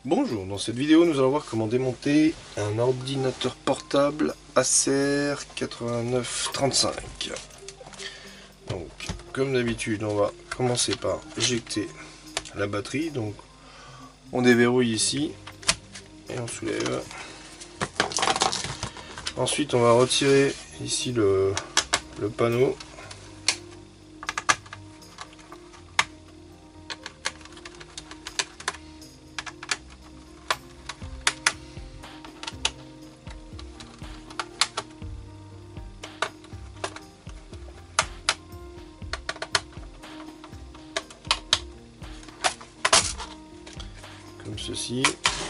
Bonjour, dans cette vidéo nous allons voir comment démonter un ordinateur portable Acer 8935. Donc comme d'habitude on va commencer par éjecter la batterie. Donc on déverrouille ici et on soulève. Ensuite on va retirer ici le panneau. Comme ceci.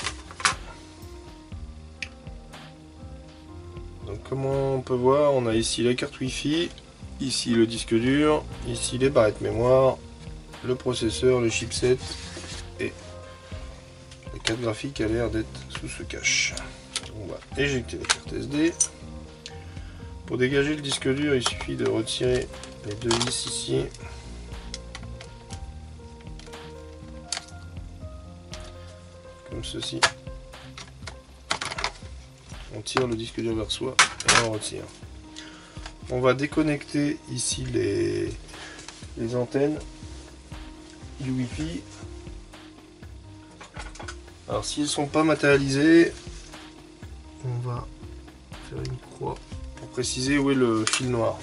Donc comment on peut voir, on a ici la carte Wi-Fi, ici le disque dur, ici les barrettes mémoire, le processeur, le chipset et la carte graphique a l'air d'être sous ce cache. On va éjecter la carte SD. Pour dégager le disque dur, il suffit de retirer les deux vis ici. Comme ceci. On tire le disque dur vers soi et on retire. On va déconnecter ici les antennes du Wi-Fi. Alors s'ils ne sont pas matérialisés, on va faire une croix pour préciser où est le fil noir.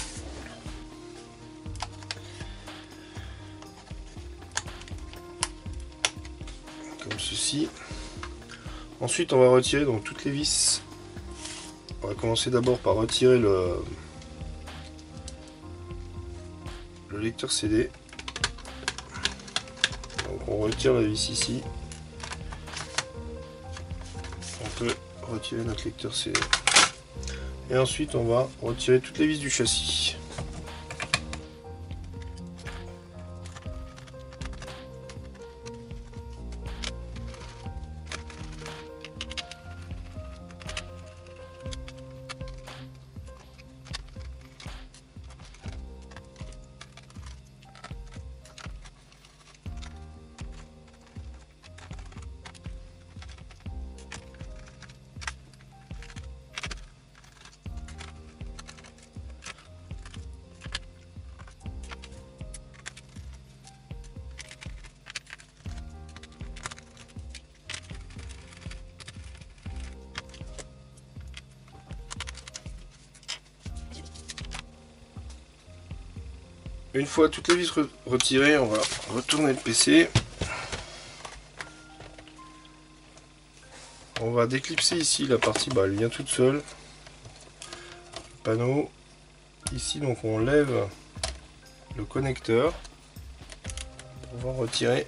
Comme ceci. Ensuite on va retirer donc toutes les vis. On va commencer d'abord par retirer le lecteur CD. Donc on retire la vis ici. On peut retirer notre lecteur CD. Et ensuite on va retirer toutes les vis du châssis. Une fois toutes les vis retirées, on va retourner le PC. On va déclipser ici la partie, elle vient toute seule. Le panneau. Ici donc on lève le connecteur pour pouvoir retirer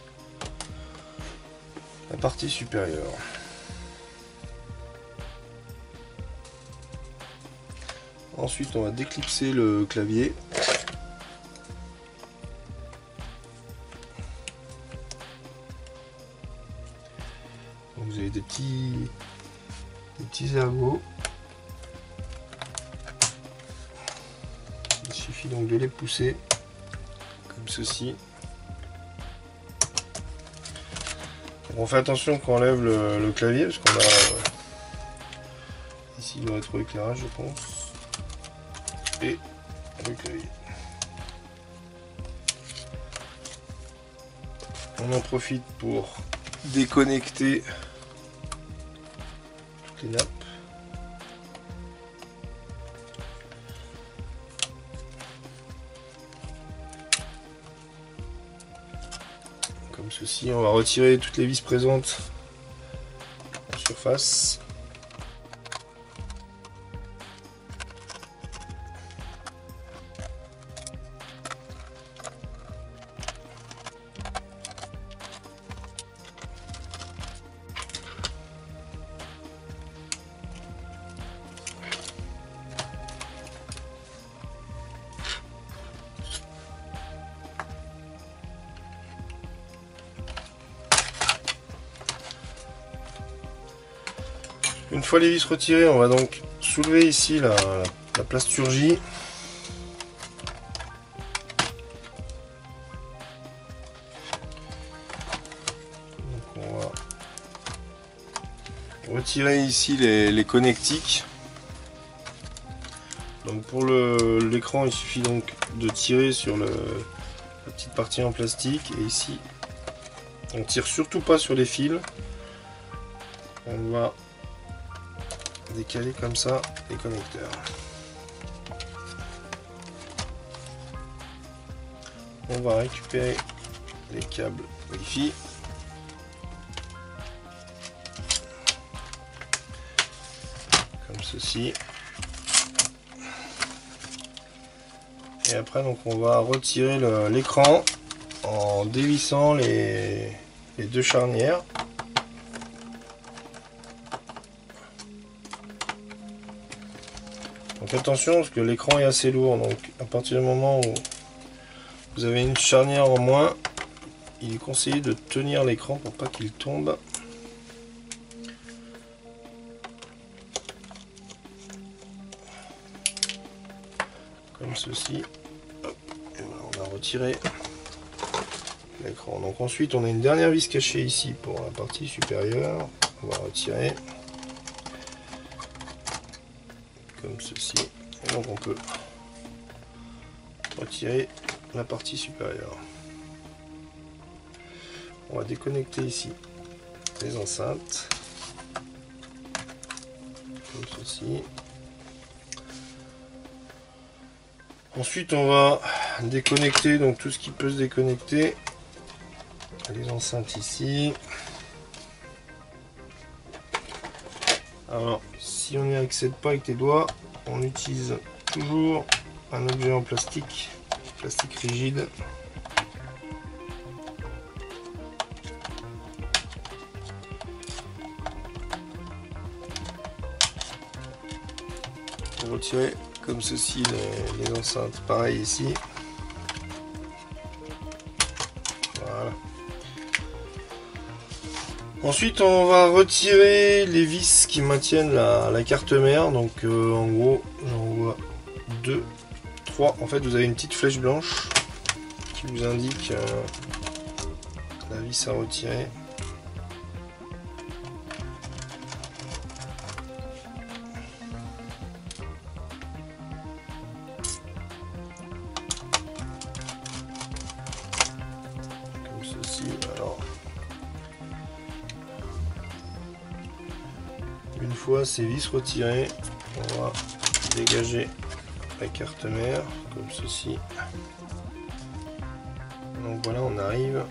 la partie supérieure. Ensuite on va déclipser le clavier. Vous avez des petits ergots. Il suffit donc de les pousser comme ceci. On fait attention quand on lève le clavier parce qu'on a ici le rétroéclairage je pense et le clavier. On en profite pour déconnecter les nappes. Comme ceci, on va retirer toutes les vis présentes en surface. Une fois les vis retirées, on va donc soulever ici la plasturgie. Donc on va retirer ici les connectiques. Donc pour l'écran, il suffit donc de tirer sur la petite partie en plastique, et ici on tire surtout pas sur les fils. On va décaler comme ça les connecteurs. On va récupérer les câbles Wi-Fi. Comme ceci. Et après, donc, on va retirer l'écran en dévissant les deux charnières. Donc attention, parce que l'écran est assez lourd, donc à partir du moment où vous avez une charnière en moins, il est conseillé de tenir l'écran pour pas qu'il tombe. Comme ceci. Hop. Et voilà, on a retiré l'écran. Donc ensuite on a une dernière vis cachée ici pour la partie supérieure. On va retirer. Comme ceci. Et donc on peut retirer la partie supérieure. On va déconnecter ici les enceintes. Comme ceci. Ensuite on va déconnecter donc tout ce qui peut se déconnecter. Les enceintes ici. Alors si on n'y accède pas avec les doigts, on utilise toujours un objet en plastique rigide. Pour retirer comme ceci les enceintes, pareil ici. Voilà. Ensuite on va retirer les vis qui maintiennent la carte mère. Donc en gros j'en vois 2, 3. En fait vous avez une petite flèche blanche qui vous indique la vis à retirer. Alors, une fois ces vis retirées, on va dégager la carte mère comme ceci. Donc voilà, on arrive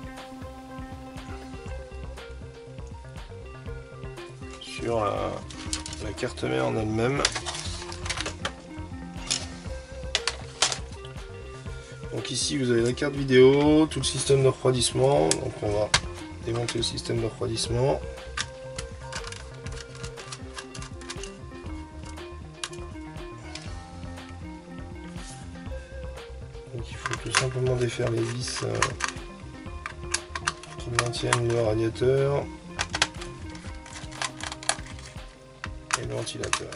sur la carte mère en elle-même. Donc ici vous avez la carte vidéo, tout le système de refroidissement. Donc on va démonter le système de refroidissement. Donc il faut tout simplement défaire les vis qui maintiennent le radiateur et le ventilateur.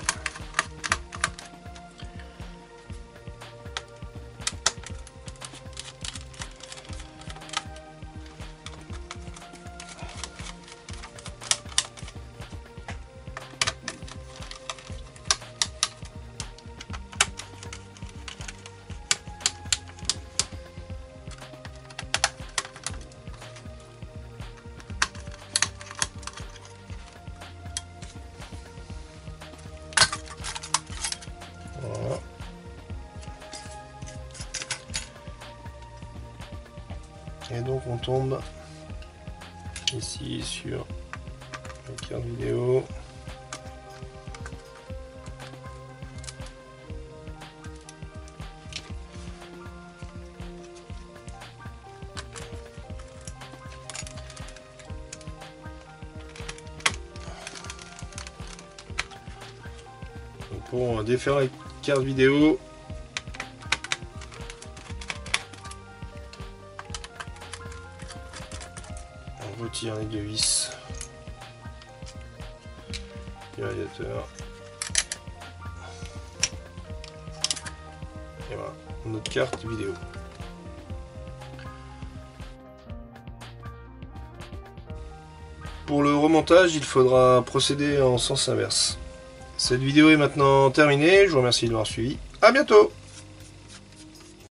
Voilà. Et donc on tombe ici sur la carte vidéo. Donc pour défaire la carte vidéo, on retire les deux vis du radiateur. Et voilà, notre carte vidéo. pour le remontage, il faudra procéder en sens inverse. Cette vidéo est maintenant terminée, je vous remercie de l'avoir suivi. A bientôt!